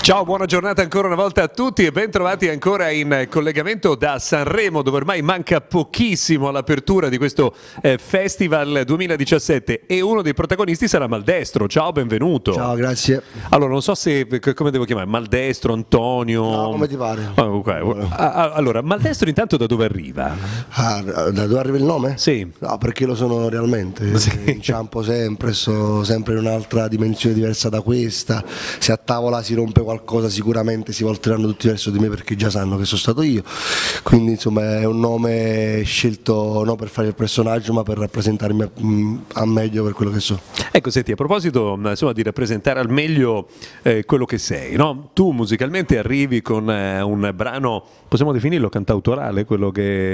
Ciao, buona giornata ancora una volta a tutti e ben trovati ancora in collegamento da Sanremo, dove ormai manca pochissimo all'apertura di questo Festival 2017 e uno dei protagonisti sarà Maldestro. Ciao, benvenuto. Ciao, grazie. Allora, non so se, come devo chiamare, Maldestro, Antonio? No, come ti pare. Allora, Maldestro intanto da dove arriva? Da dove arriva il nome? Sì. No, perché lo sono realmente. Sì. Inciampo sempre, sto sempre in un'altra dimensione diversa da questa. Se a tavola si rompe qualcosa sicuramente si volteranno tutti verso di me perché già sanno che sono stato io, quindi insomma è un nome scelto non per fare il personaggio ma per rappresentarmi a meglio per quello che so. Ecco, senti, a proposito insomma, di rappresentare al meglio quello che sei, no? Tu musicalmente arrivi con un brano, possiamo definirlo cantautorale, quello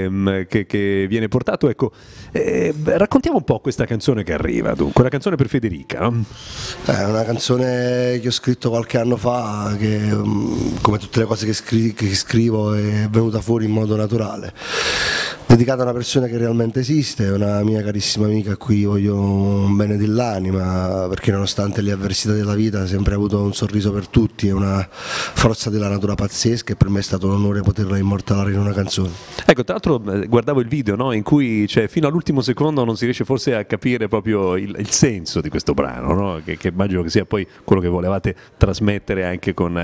che viene portato, ecco, raccontiamo un po' questa canzone che arriva, dunque, una canzone per Federica, no? È una canzone che ho scritto qualche anno fa, che come tutte le cose che scrivo è venuta fuori in modo naturale, dedicata a una persona che realmente esiste, una mia carissima amica a cui voglio un bene dell'anima, perché nonostante le avversità della vita ha sempre avuto un sorriso per tutti e una forza della natura pazzesca, e per me è stato un onore poterla immortalare in una canzone. Ecco, tra l'altro guardavo il video, no? In cui fino all'ultimo secondo non si riesce forse a capire proprio il senso di questo brano, no? che immagino che sia poi quello che volevate trasmettere anche con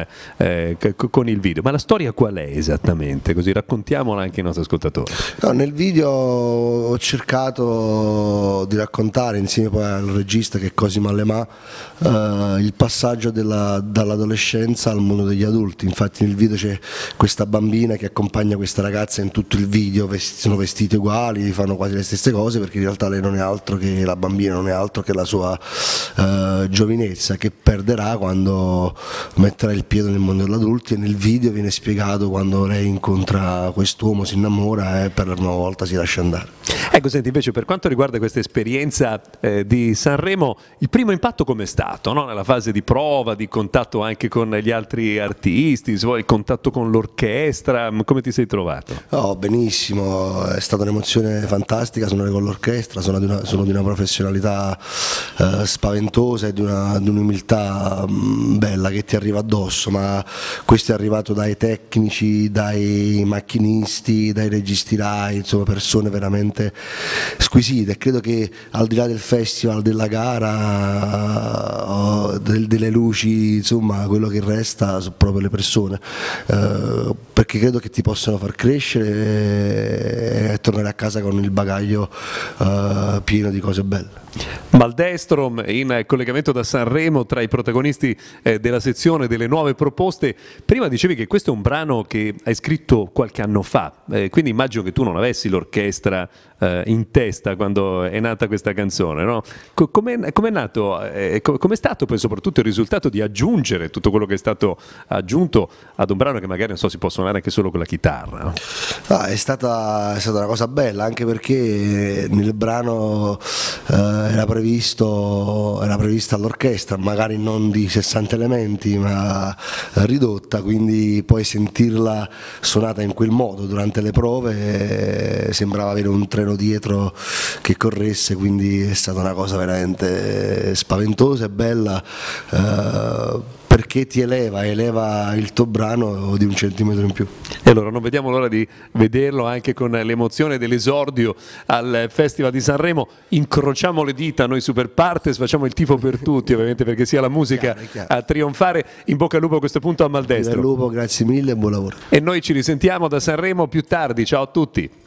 il video. Ma la storia qual è esattamente? Così raccontiamola anche ai nostri ascoltatori. No, nel video ho cercato di raccontare insieme poi al regista, che è Cosimo Alemà, il passaggio dall'adolescenza al mondo degli adulti. Infatti nel video c'è questa bambina che accompagna questa ragazza in tutto il video, sono vestiti uguali, fanno quasi le stesse cose, perché in realtà lei non è altro che la bambina, non è altro che la sua giovinezza, che perderà quando metterà il piede nel mondo degli adulti, e nel video viene spiegato quando lei incontra quest'uomo, si innamora e per la prima volta si lascia andare. Ecco, senti, invece per quanto riguarda questa esperienza di Sanremo, il primo impatto com'è stato? No? Nella fase di prova, di contatto anche con gli altri artisti, il contatto con l'orchestra, come ti sei trovato? Oh, benissimo, è stata un'emozione fantastica suonare con l'orchestra, sono di una professionalità spaventosa e di un'umiltà bella che ti arriva addosso, ma questo è arrivato dai tecnici, dai macchinisti, dai registi Rai, insomma persone veramente squisite. Credo che al di là del festival, della gara, delle luci, insomma quello che resta sono proprio le persone, perché credo che ti possano far crescere e tornare a casa con il bagaglio pieno di cose belle. Maldestro in collegamento da Sanremo, tra i protagonisti della sezione delle nuove proposte. Prima dicevi che questo è un brano che hai scritto qualche anno fa, quindi immagino che tu non avessi l'orchestra in testa quando è nata questa canzone, no? Com'è nato, com'è stato poi soprattutto il risultato di aggiungere tutto quello che è stato aggiunto ad un brano che magari non so si può suonare anche solo con la chitarra? È stata una cosa bella, anche perché nel brano era prevista l'orchestra, magari non di 60 elementi ma ridotta, quindi poi sentirla suonata in quel modo durante le prove sembrava avere un treno dietro che corresse, quindi è stata una cosa veramente spaventosa e bella, perché ti eleva il tuo brano di un centimetro in più. E allora non vediamo l'ora di vederlo anche con l'emozione dell'esordio al Festival di Sanremo. Incrociamo le dita noi Super Partes, facciamo il tifo per tutti ovviamente perché sia la musica chiaro. a trionfare. In bocca al lupo a questo punto a Maldestro. In bocca al lupo, grazie mille e buon lavoro. E noi ci risentiamo da Sanremo più tardi, ciao a tutti.